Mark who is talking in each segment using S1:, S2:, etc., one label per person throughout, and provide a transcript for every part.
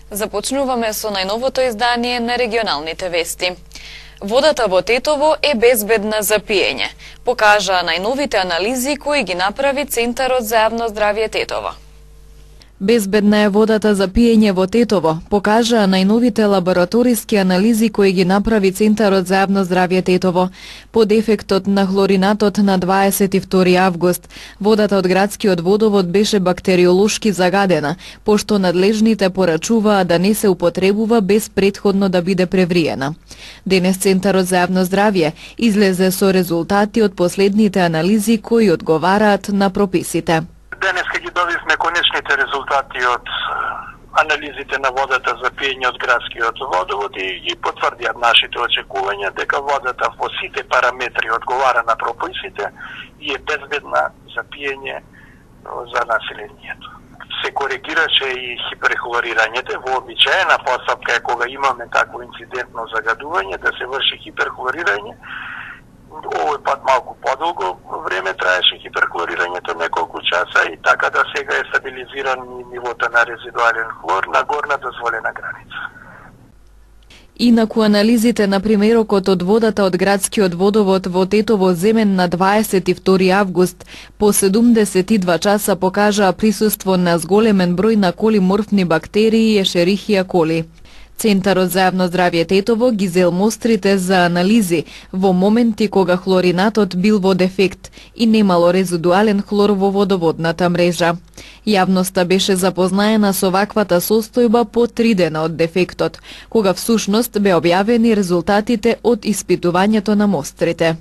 S1: Започнуваме со најновото издание на регионалните вести. Водата во Тетово е безбедна за пиење, покажаа најновите анализи кои ги направи Центарот за јавно здравје Тетово.
S2: Безбедна е водата за пиење во Тетово, покажаа најновите лабораториски анализи кои ги направи Центарот за јавно здравје Тетово. Под ефектот на хлоринатот на 22 август, водата од градскиот водовод беше бактериолошки загадена, пошто надлежните порачуваа да не се употребува без претходно да биде превриена. Денес Центарот за јавно здравје излезе со резултати од последните анализи кои одговараат на прописите.
S3: Денес ги добивме конечните резултати од анализите на водата за пиење од градскиот водовод и потврдија нашите очекувања дека водата во сите параметри одговара на прописите и е безбедна за пиење за населението. Се коригираше и хиперхлорирањето. Вообичаена постапка е кога имаме такво инцидентно загадување да се врши хиперхлорирање. Овој пат малку подолго време траеше хиперхлорирањето, неколку часа, и така да сега е стабилизиран нивото на резидуален хлор на горна дозволена граница.
S2: Инаку анализите на примерокот од водата од градскиот водовод во Тетово земен на 22 август по 72 часа покажаа присуство на зголемен број на колиморфни бактерии Ешерихија коли. Центарот за јавно здравје Тетово ги зел мострите за анализи во моменти кога хлоринатот бил во дефект и немало резидуален хлор во водоводната мрежа. Јавноста беше запознаена со ваквата состојба по 3 дена од дефектот, кога всушност бе објавени резултатите од испитувањето на мострите.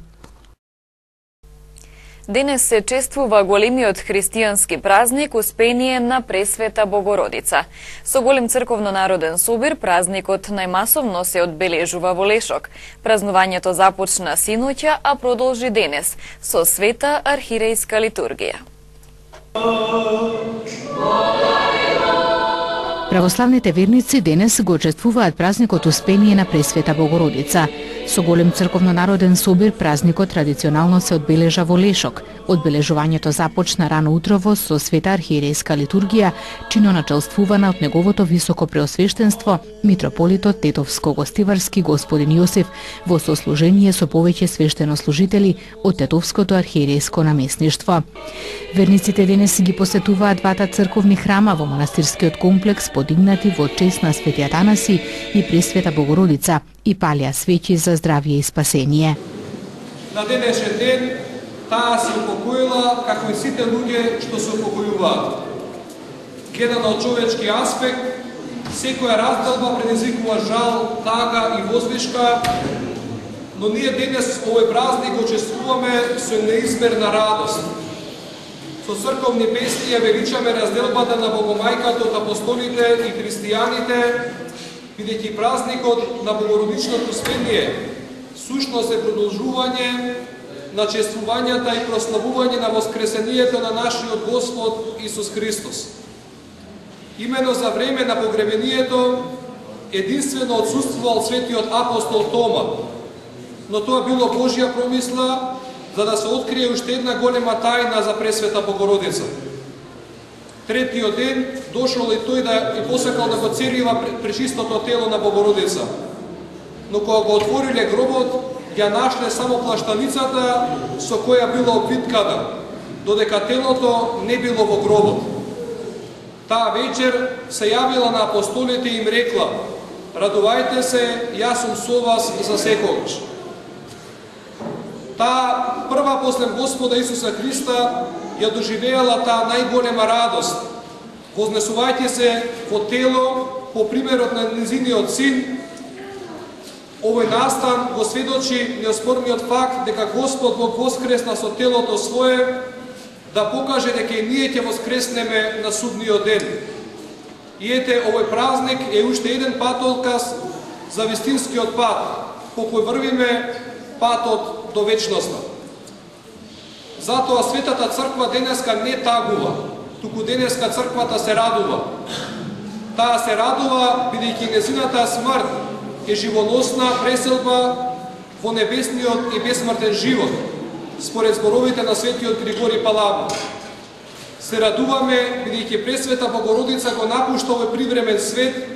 S1: Денес се чествува големиот христијански празник Успение на Пресвета Богородица. Со голем црковно-народен собир празникот најмасовно се одбележува во Лешок. Празнувањето започна синоќа, а продолжи денес со света архиерејска литургија.
S4: Православните верници денес го чествуваат празникот Успение на Пресвета Богородица. Со голем црковно-народен собир празникот традиционално се одбележа во Лешок. Одбележувањето започна рано утрово со света архиерејска литургија, чино начелствувана од неговото високо преосвештенство, митрополитот Тетовско-Гостиварски господин Јосиф, во сослужение со повеќе свештенослужители од Тетовското архиерејско наместништво. Верниците денес ги посетуваат двата црковни храма во манастирскиот комплекс, подигнати во чест на Свети Атанаси и Пресвета Богородица, и палија свеќи за здравје и спасение.
S5: На денешен ден таа се упокоила како и сите луѓе што се упокојуваат. Гледано од човечки аспект, секоја разделба предизвикува жал, тага и возвишка, но ние денес овој празник го чествуваме со неизмерна радост. Со црковни песни ја величаме разделбата на Богомајката од апостолите и христијаните, бидејќи празникот на Богородичното Успение сушност е продолжување на чествувањата и прославување на воскресението на нашиот Господ Исус Христос. Имено за време на погребението единствено отсуствувал светиот апостол Тома, но тоа било Божја промисла за да се открие уште една голема тајна за Пресвета Богородица. Третиот ден дошол и тој да и посакал да го церива пречистото тело на Богородица. Но кога го отвориле гробот, ја нашле само плаштаницата со која била обвиткана, додека телото не било во гробот. Таа вечер се јавила на апостолите и им рекла: "Радувајте се, јас сум со вас за секогаш." Таа прва после Господа Исуса Христа ја доживеала таа најголема радост, вознесувајќи се во тело по примерот на незиниот син. Овој настан го сведочи неоспорниот факт дека Господ го воскресна со телото свое, да покаже дека и ние ќе воскреснеме на судниот ден. И ете, овој празник е уште еден патолказ за вистинскиот пат, по кој врвиме патот до вечноста. Затоа Светата Црква денеска не тагува, туку денеска Црквата се радува. Таа се радува бидејќи незината смрт е живоносна преселба во небесниот и бесмртен живот, според зборовите на светиот Григори Палама. Се радуваме бидејќи Пресвета Богородица го напушта овој привремен свет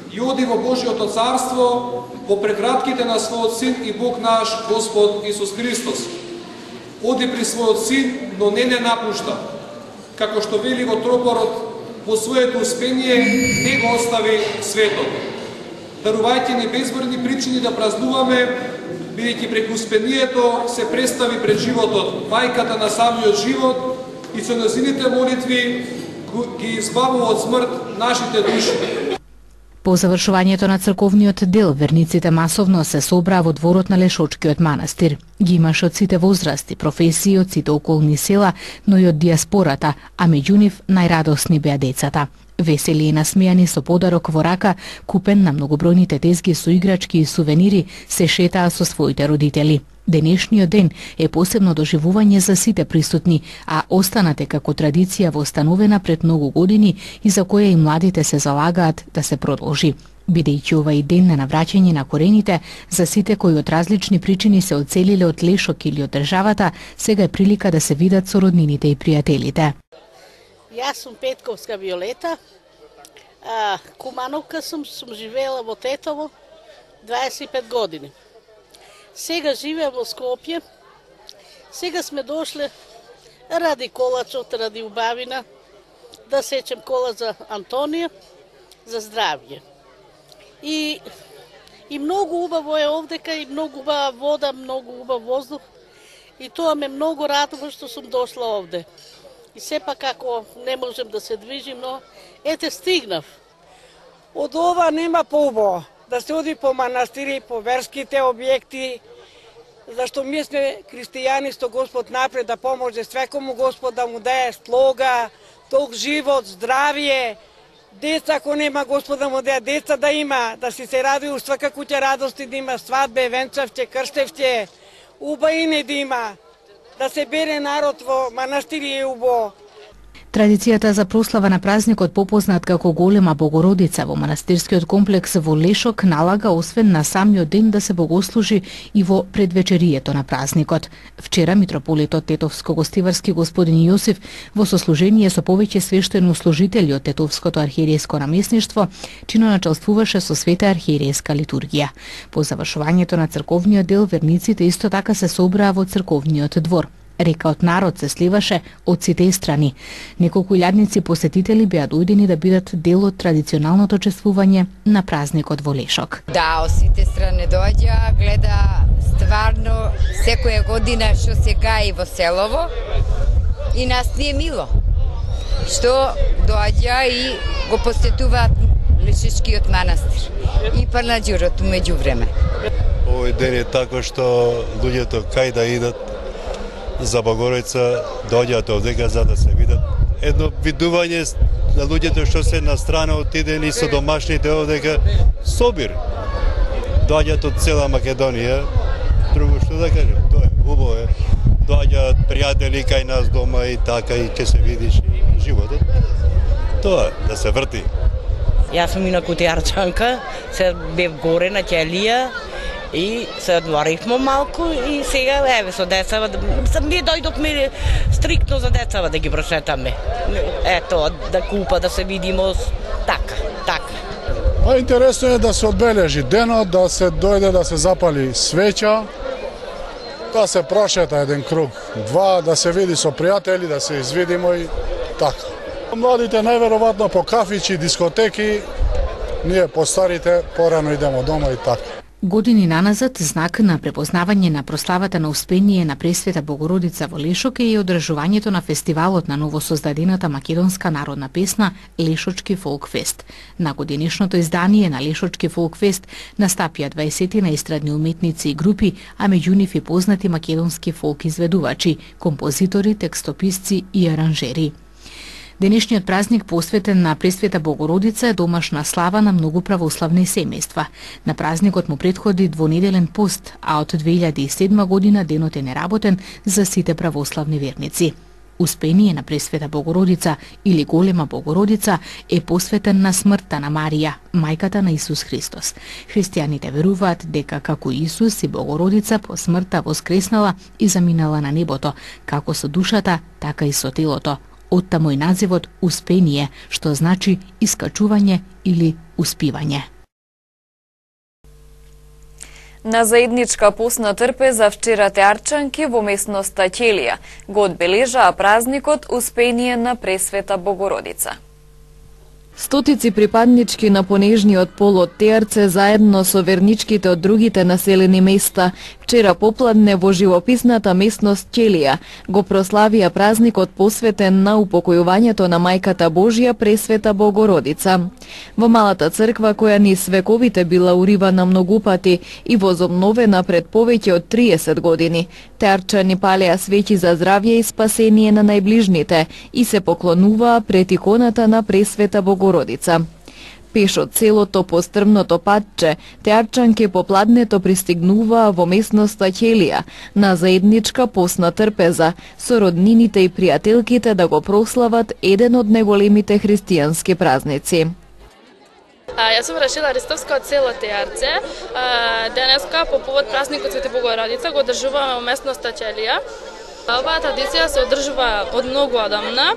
S5: и оди во Божјото царство во прегратките на својот син и Бог наш Господ Исус Христос. Оди при својот син, но не напушта. Како што вели во тропарот, во своето успение не го остави светот. Дарувајте ни безборни причини да празнуваме, бидејќи преку успението се представи пред животот мајката на самиот живот и со нејзините молитви ги избавува од смрт нашите души.
S4: По завршувањето на црковниот дел, верниците масовно се собраа во дворот на Лешочкиот манастир. Ги имаше од сите возрасти, професии, од сите околни села, но и од диаспората, а меѓу нив најрадосни беа децата. Весели и насмејани со подарок во рака, купен на многобројните тезги со играчки и сувенири, се шетаа со своите родители. Денешниот ден е посебно доживување за сите присутни, а останате како традиција востановена пред многу години и за која и младите се залагаат да се продолжи. Бидејќи овај ден на навраќање на корените, за сите кои од различни причини се одселиле од Лешок или од државата, сега е прилика да се видат со роднините и пријателите.
S6: Јас сум Петковска Виолета, Кумановка сум живеела во Тетово 25 години. Сега живеам во Скопје. Сега сме дошле ради колачот, ради убавина, да сечем кола за Антонија, за здравје. И многу убаво е овдека, и многу убава вода, многу убав воздух. И тоа ме многу радува што сум дошла овде. И сепак ако не можем да се движим, но ете стигнав.
S7: Од ова нема поубаво да се оди по манастири, по верските објекти, зашто ми сме христијани, што Господ напред да поможе свекому Господ да му дае слога, толк живот, здравје, деца, ако нема Господ да му дае деца да има, да си се радува свака куќа радости, да има свадбе, венчавче, крштевче, убаини да има, да се бере народ во манастири е убаво.
S4: Традицијата за прослава на празникот, попознат како Голема Богородица во манастирскиот комплекс во Лешок, налага освен на самиот ден да се богослужи и во предвечерието на празникот. Вчера митрополитот Тетовско-Гостиварски господин Јосиф во сослужение со повеќе свештенослужители од Тетовското архиерејско наместништво чиноначалствуваше со света архиерејска литургија. По завршувањето на црковниот дел, верниците исто така се собраа во црковниот двор. Река од народ се сливаше од сите страни. Неколку илјадници посетители беа дојдени да бидат дел од традиционалното чествување на празникот во Лешок.
S8: Да, од сите страни доаѓа, гледа стварно секоја година што се гаи во селово и нас ни е мило што доаѓа и го посетуваат Лешечкиот манастир и Панаџурот меѓу време.
S9: Овој ден е така што луѓето кај да идат за Богородица доаѓаат овдека за да се видат. Едно видување на луѓето што се на страна отидени со домашните овдека собир. Доаѓаат од цела Македонија. Друго што да кажем, тоа е убаво е. Доаѓаат пријатели кај нас дома и така и ќе се видиш животот. Тоа е, да се врти.
S10: Јас сум инаку Кутијарчанка, се бев горе на Ќелија, и се одморивме малку и сега еве со децава ми дојдовме стриктно за децава да ги прошетаме. Ето да купа, да се видимо така.
S11: Па интересно е да се одбележи денот, да се дојде да се запали свеќа, да се прошета еден круг, два, да се види со пријатели, да се извидимо и така. Младите најверојатно по кафичи, дискотеки, ние постарите порано идемо дома и така.
S4: Години наназад, знак на препознавање на прославата на Успение на Пресвета Богородица во Лешок е и одржувањето на фестивалот на новосоздадената македонска народна песна Лешочки фолкфест. На годинишното издание на Лешочки фолкфест настапија 20 на естрадни уметници и групи, а меѓу нив и познати македонски фолк изведувачи, композитори, текстописци и аранжери. Денешниот празник, посветен на Пресвета Богородица, е домашна слава на многу православни семејства. На празникот му претходи двонеделен пост, а од 2007 година денот е неработен за сите православни верници. Успение на Пресвета Богородица или Голема Богородица е посветен на смртта на Марија, мајката на Исус Христос. Христијаните веруваат дека како Исус и Богородица по смртта воскреснала и заминала на небото, како со душата, така и со телото. Оттаму и називот Успение, што значи искачување или успивање.
S1: На заедничка постна трпеза вчера теарчанки во местноста Ќелија го одбележаа празникот Успение на Пресвета Богородица.
S2: Стотици припаднички на понежниот пол од Теарце заедно со верничките од другите населени места вчера попладне во живописната местност Ќелија го прославија празникот посветен на упокојувањето на Мајката Божја Пресвета Богородица. Во малата црква која низ вековите била уривана многу пати и возобновена пред повеќе од 30 години, теарчани палеа свеќи за здравје и спасение на најближните и се поклонуваа пред иконата на Пресвета Богородица. Пеш од целото пострмното патче, теарчанки попладнето пристигнуваа во местноста Ќелија на заедничка постна трпеза со роднините и пријателките да го прослават еден од најголемите христијански празници.
S12: Јас сум Рашила Ристовска од село Теарце. Денеска по повод празникот Свети Богородица го одржуваме во местноста Ќелија. Оваа традиција се одржува од многу одамна.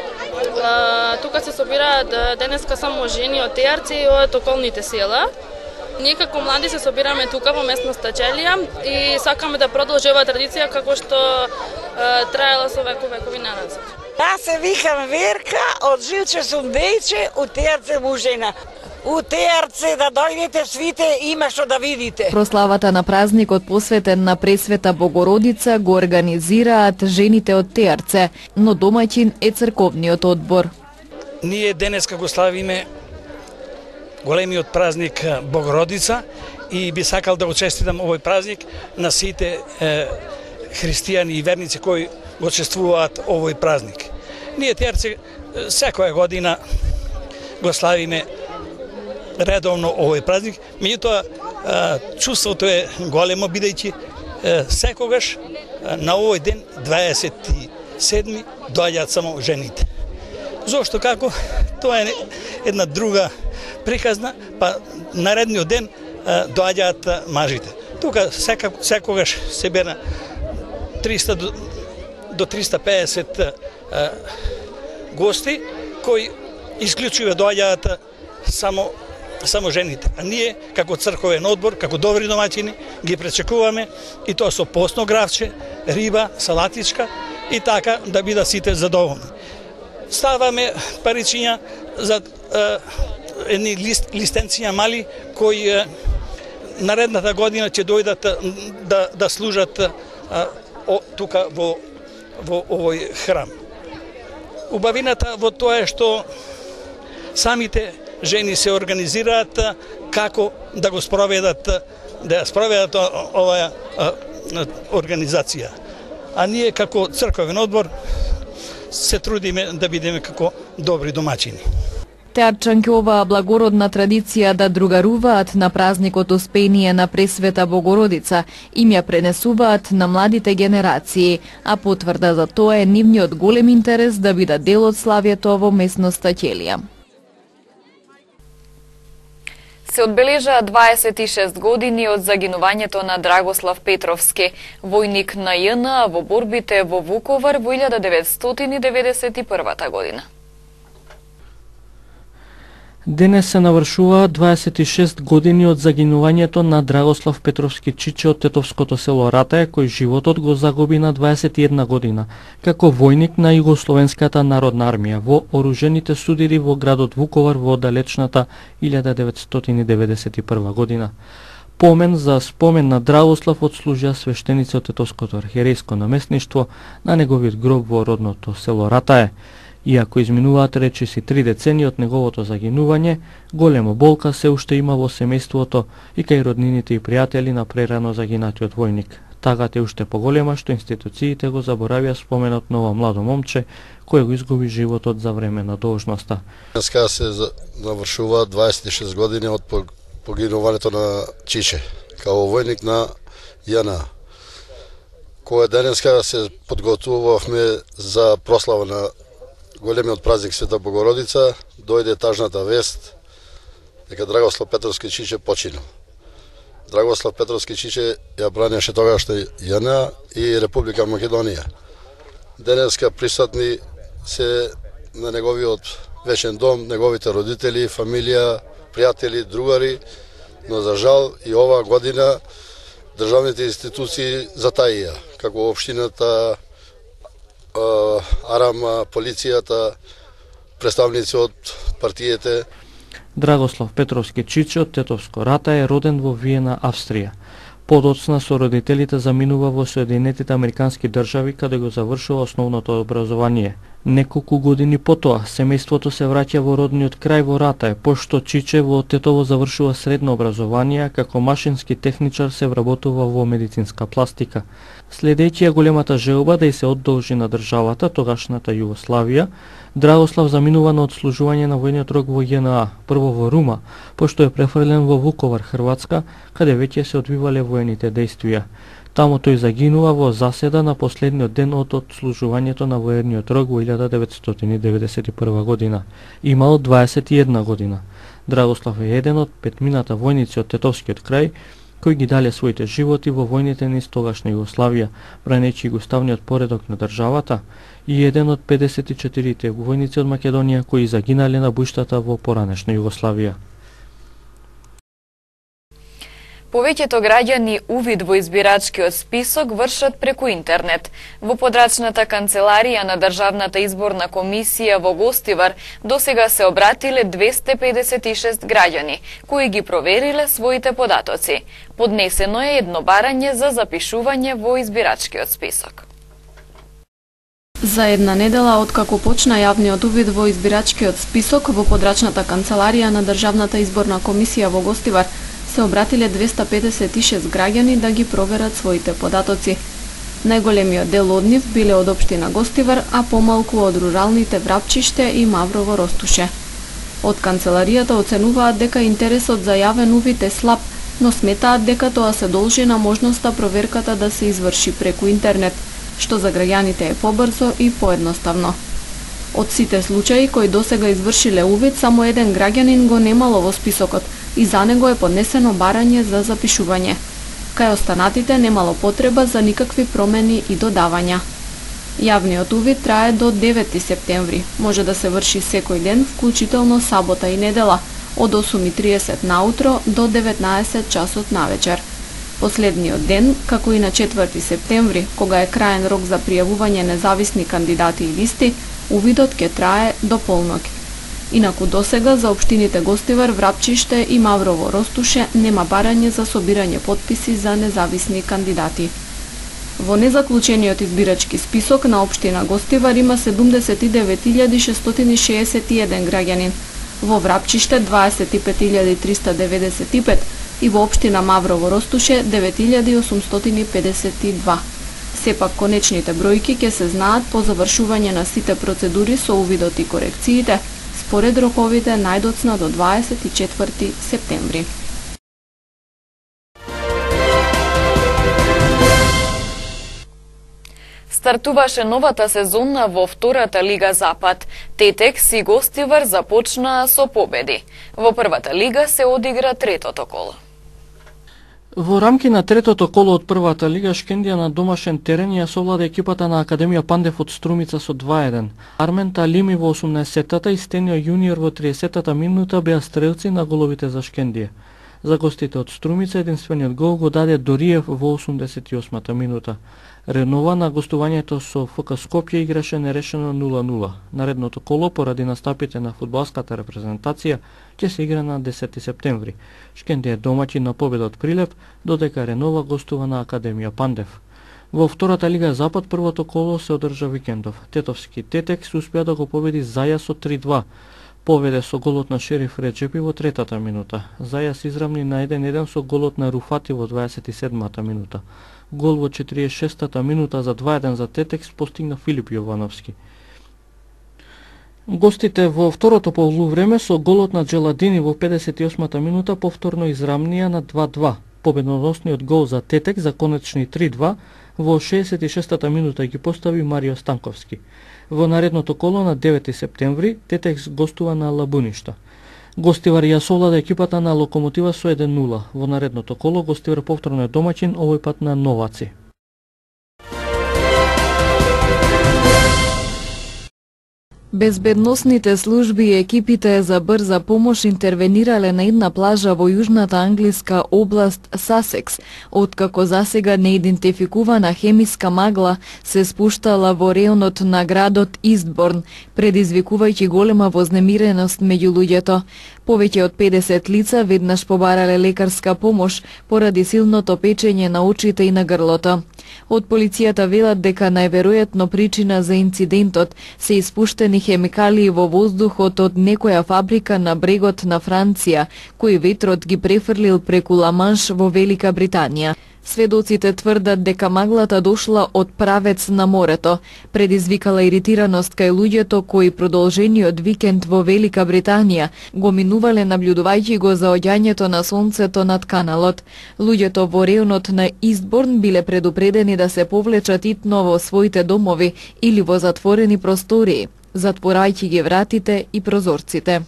S12: Тука се собираат денеска само жени од Теарце и од околните села. Ние како млади се собираме тука во местноста Ќелија и сакаме да продолжи оваа традиција како што траела со векови назад.
S13: Јас се викам Верка, од Жилче сум дејче, од Теарце мужена. У Теарце да дојдете свите, има што да видите.
S2: Прославата на празникот посветен на Пресвета Богородица го организираат жените од Теарце, но домаќин е црковниот одбор.
S14: Ние денеска го славиме големиот празник Богородица и би сакал да го честитам овој празник на сите христијани и верници кои го чествуваат овој празник. Ние Теарце секоја година го славиме редовно овој празник, меѓутоа чувството е големо бидејќи секогаш на овој ден 27 доаѓаат само жените. Зошто како? Тоа е една друга приказна, па наредниот ден доаѓаат мажите. Тука секогаш се бера 300 до 350 гости кои исклучиво доаѓаат само жените. А ние, како црковен одбор, како добри домаќини, ги пречекуваме и тоа со постно гравче, риба, салатичка и така да бидат сите задоволни. Ставаме паричиња за едни листенциња мали кои наредната година ќе дојдат да служат тука во овој храм. Убавината во тоа е што самите жени се организираат како да го спроведат оваа организација. А ние како црковен одбор се трудиме да бидеме како добри домаќини.
S2: Теарчанки оваа благородна традиција да другаруваат на празникот Успение на Пресвета Богородица им ја пренесуваат на младите генерации, а потврда за тоа е нивниот голем интерес да бидат дел од славјето во местноста Ќелија.
S1: Се одбележа 26 години од загинувањето на Драгослав Петровски, војник на ЈНА во борбите во Вуковар во 1991 година.
S15: Денес се навршуваат 26 години од загинувањето на Драгослав Петровски Чиче од тетовското село Ратај, кој животот го загуби на 21 година, како војник на Југословенската народна армија во оружените судири во градот Вуковар во далечната 1991 година. Помен за спомен на Драгослав отслужија свештеници од тетовското архиерејско наместништво на неговиот гроб во родното село Ратај. Иако изминуваат речиси 3 децени од неговото загинување, големо болка се уште има во семејството и кај роднините и пријатели на прерано загинатиот војник. Тагата е уште поголема што институциите го заборавија споменот на ова младо момче кој го изгуби животот за време на должноста.
S16: Денеска се навршуваат 26 години од погинувањето на Чиче, као војник на ЈНА. Која денеска се подготвувавме за прослава на големиот празник Света Богородица, дојде тажната вест дека Драгослав Петровски Чиче починал. Драгослав Петровски Чиче ја бранеше тогашната ЈНА и Република Македонија. Денеска присутни се на неговиот вечен дом, неговите родители, фамилија, пријатели, другари, но за жал и оваа година државните институции затаија, како општината, АРАМ, полицијата, представници од партиите.
S15: Драгослав Петровски Чиче од Тетовско Рата е роден во Виена, Австрија. Подоцна со родителите заминува во Соединетите Американски држави, каде го завршува основното образование. Неколку години потоа, семејството се враќа во родниот крај во Ратај, пошто Чиче во Тетово завршува средно образование, како машински техничар се вработува во медицинска пластика. Следејќи ја големата желба да и се одолжи на државата, тогашната Југославија, Драгослав заминува на одслужување на војниот рок во ЈНА, прво во Рума, пошто е префрлен во Вуковар, Хрватска, каде веќе се одвивале воените дејствија. Таму тој загинува во заседа на последниот ден од одслужувањето на воениот рок во 1991 година. Имал 21 година. Драгослав е еден од петмината војници од Тетовскиот крај, кои ги дале своите животи во војните низ тогашна Југославија, бранејќи го уставниот поредок на државата, и еден од 54 војници од Македонија кои загинале на буштата во поранешна Југославија.
S1: Повеќето граѓани увид во избирачкиот список вршат преку интернет. Во подрачната канцеларија на Државната изборна комисија во Гостивар досега се обратиле 256 граѓани, кои ги провериле своите податоци. Поднесено е едно барање за запишување во избирачкиот список.
S17: За една недела откако почна јавниот увид во избирачкиот список во подрачната канцеларија на Државната изборна комисија во Гостивар, се обратиле 256 граѓани да ги проверат своите податоци. Најголемиот дел од нив биле од општина Гостивар, а помалку од руралните Врапчиште и Маврово Ростуше. Од канцеларијата оценуваат дека интересот за јавен увид е слаб, но сметаат дека тоа се должи на можноста проверката да се изврши преку интернет, што за граѓаните е побрзо и поедноставно. Од сите случаи кои досега извршиле увид, само еден граѓанин го немало во списокот и за него е поднесено барање за запишување. Кај останатите немало потреба за никакви промени и додавања. Јавниот увид трае до 9 септември. Може да се врши секој ден, вклучително сабота и недела, од 8:30 наутро до 19 часот навечер. Последниот ден, како и на 4 септември, кога е краен рок за пријавување независни кандидати и листи, увидот ќе трае до полноќ. Инаку досега за општините Гостивар, Врапчиште и Маврово Ростуше нема барање за собирање потписи за независни кандидати. Во незаклучениот избирачки список на општина Гостивар има 79.661 граѓанин, во Врапчиште 25.395 и во општина Маврово Ростуше 9.852. Сепак конечните бројки ќе се знаат по завршување на сите процедури со увидот и корекциите, според роковите најдоцна до 24 септември.
S1: Стартуваше новата сезона во втората Лига Запад. Тетекс и Гостивар започнаа со победи. Во првата лига се одигра третото коло.
S15: Во рамки на третото коло од првата лига, Шкендија на домашен терен ја совлада екипата на Академија Пандев од Струмица со 2:1. Армен Талими во 18-тата и Стенио Јуниор во 30-тата минута беа стрелци на головите за Шкендија. За гостите од Струмица единствениот гол го даде Дориев во 88-та минута. Ренова на гостувањето со ФК Скопје играше нерешено 0:0. Наредното коло поради настапите на фудбалската репрезентација ќе се игра на 10 септември. Шкендија е домаќин на победа од Прилеп, додека Ренова гостува на Академија Пандев. Во втората Лига Запад првото коло се одржа викендов. Тетовски Тетекс успеа да го победи Заја со 3:2. Поведе со голот на Шериф Реджепи во третата минута. Зајас изравни на 1:1 со голот на Руфати во 27-та минута. Гол во 46-та минута за 2:1 за Тетекс постигна Филип Јовановски. Гостите во второто полувреме со голот на Джеладини во 58-та минута повторно изравнија на 2:2. Победоносниот гол за Тетекс за конечни 3:2 во 66-та минута ги постави Марио Станковски. Во наредното коло на 9 септември Тетекс гостува на Лабуништа. Гостивар ја совлада екипата на Локомотива со 1:0. Во наредното коло Гостивар повторно е домаќин, овој пат на Новаци.
S2: Безбедносните служби и екипите за брза помош интервенирале на една плажа во јужната англиска област Сасекс, откако засега неидентификувана хемиска магла се спуштала во реонот на градот Истборн, предизвикувајќи голема вознемиреност меѓу луѓето. Повеќе од 50 лица веднаш побарале лекарска помош поради силното печење на очите и на грлото. Од полицијата велат дека најверојатно причина за инцидентот се испуштени хемикалии во воздухот од некоја фабрика на брегот на Франција, кој ветрот ги префрлил преку Ла-Манш во Велика Британија. Сведоците тврдат дека маглата дошла од правец на морето, предизвикала иритираност кај луѓето кои продолжениот викенд во Велика Британија го минувале наблюдувајќи го заоѓањето на сонцето над каналот. Луѓето во реонот на Истборн биле предупредени да се повлечат итно во своите домови или во затворени простории, затворајќи ги вратите и прозорците.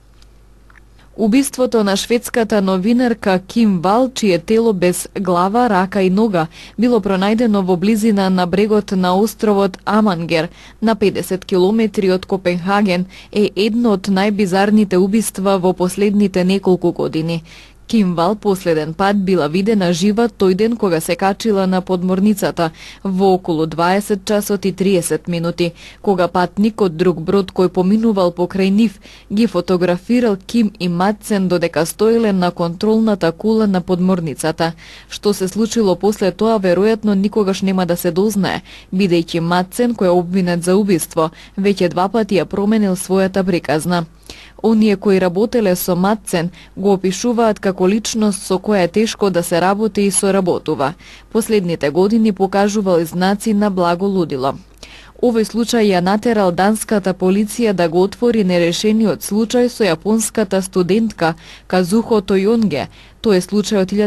S2: Убиството на шведската новинарка Ким Вал, чие тело без глава, рака и нога било пронајдено во близина на брегот на островот Амангер, на 50 километри од Копенхаген, е едно од најбизарните убиства во последните неколку години. Ким Вал последен пат била видена жива тој ден кога се качила на подморницата во околу 20 часот и 30 минути, кога патник од друг брод кој поминувал покрај нив ги фотографирал Ким и Матсен додека стоеле на контролната кула на подморницата. Што се случило после тоа веројатно никогаш нема да се дознае, бидејќи Матсен, кој е обвинет за убиство, веќе 2 пати ја променил својата приказна. Оние кои работеле со Матсен го опишуваат како личност со која е тешко да се работи и соработува. Последните години покажувал знаци на благо лудило. Овој случај ја натерал данската полиција да го отвори нерешениот случај со јапонската студентка Казухо Тојонге. Тој е случај од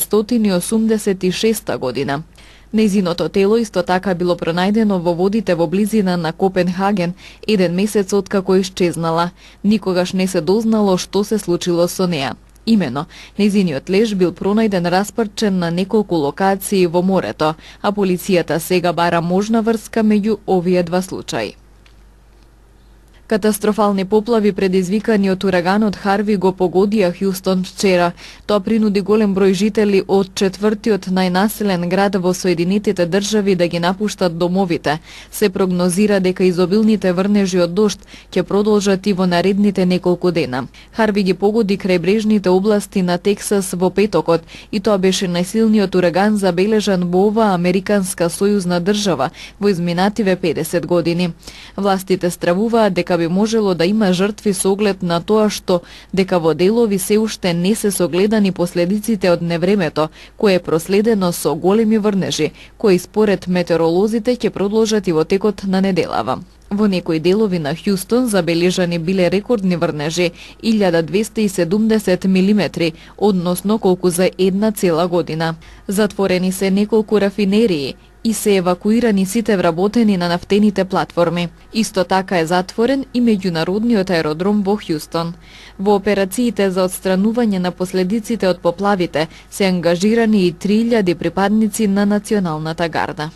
S2: 1986 година. Нејзиното тело исто така било пронајдено во водите во близина на Копенхаген, 1 месец откако исчезнала. Никогаш не се дознало што се случило со неа. Имено, нејзиниот леж бил пронајден распарчен на неколку локации во морето, а полицијата сега бара можна врска меѓу овие два случаи. Катастрофални поплави предизвикани од ураганот Харви го погодија Хјустон вчера. Тоа принуди голем број жители од четвртиот најнаселен град во Соединетите држави да ги напуштат домовите. Се прогнозира дека изобилните врнежи од дожд ќе продолжат и во наредните неколку дена. Харви ги погоди крајбрежните области на Тексас во петокот и тоа беше најсилниот ураган забележан во оваа американска сојузна држава во изминативе 50 години. Властите стравуваат дека би можело да има жртви со оглед на тоа што дека во делови се уште не се согледани последиците од невремето, кое е проследено со големи врнежи, кои според метеоролозите ќе продолжат и во текот на неделава. Во некои делови на Хјустон забележани биле рекордни врнежи, 1270 милиметри, односно колку за една цела година. Затворени се неколку рафинерии и се евакуирани сите вработени на нафтените платформи. Исто така е затворен и меѓународниот аеродром во Хјустон. Во операциите за отстранување на последиците од поплавите се ангажирани и 3000 припадници на Националната гарда.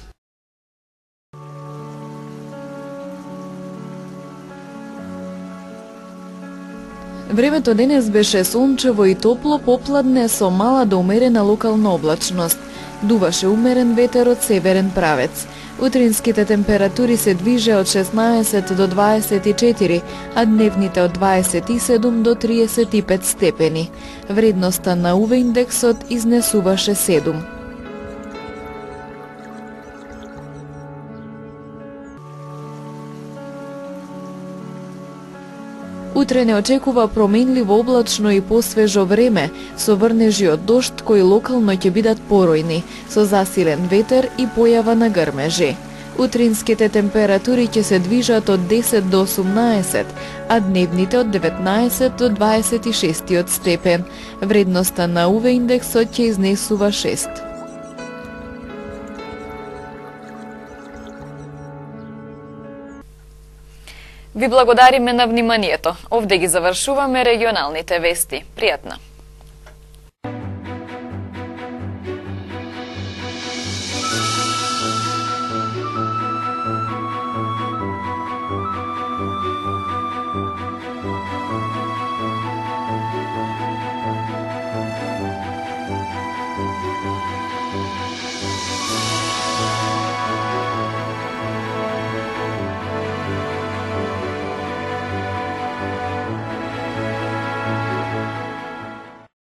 S2: Времето денес беше сончево и топло, попладне со мала до умерена локална облачност. Дуваше умерен ветер од северен правец. Утринските температури се движе од 16 до 24, а дневните од 27 до 35 степени. Вредноста на UV индексот изнесуваше 7. Утре не очекува променливо облачно и посвежо време, со врнежи од дожд кои локално ќе бидат поројни, со засилен ветер и појава на грмежи. Утринските температури ќе се движат од 10 до 18, а дневните од 19 до 26 степен. Вредноста на UV индексот ќе изнесува 6.
S1: Ви благодариме на вниманието. Овде ги завршуваме регионалните вести. Пријатна!
S17: Thank you.